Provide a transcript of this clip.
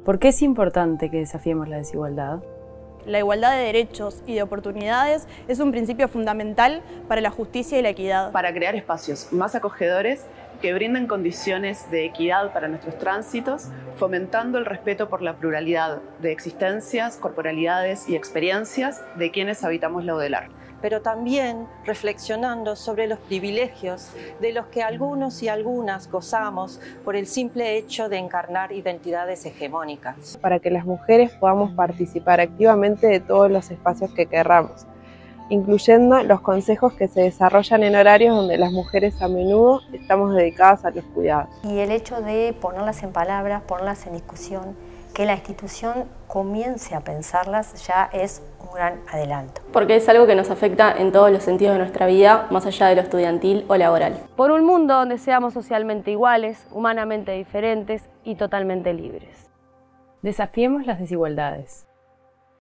¿Por qué es importante que desafiemos la desigualdad? La igualdad de derechos y de oportunidades es un principio fundamental para la justicia y la equidad. Para crear espacios más acogedores que brinden condiciones de equidad para nuestros tránsitos, fomentando el respeto por la pluralidad de existencias, corporalidades y experiencias de quienes habitamos la UDELAR. Pero también reflexionando sobre los privilegios de los que algunos y algunas gozamos por el simple hecho de encarnar identidades hegemónicas. Para que las mujeres podamos participar activamente de todos los espacios que querramos, incluyendo los consejos que se desarrollan en horarios donde las mujeres a menudo estamos dedicadas a los cuidados. Y el hecho de ponerlas en palabras, ponerlas en discusión, que la institución comience a pensarlas ya es un gran adelanto. Porque es algo que nos afecta en todos los sentidos de nuestra vida, más allá de lo estudiantil o laboral. Por un mundo donde seamos socialmente iguales, humanamente diferentes y totalmente libres. Desafiemos las desigualdades.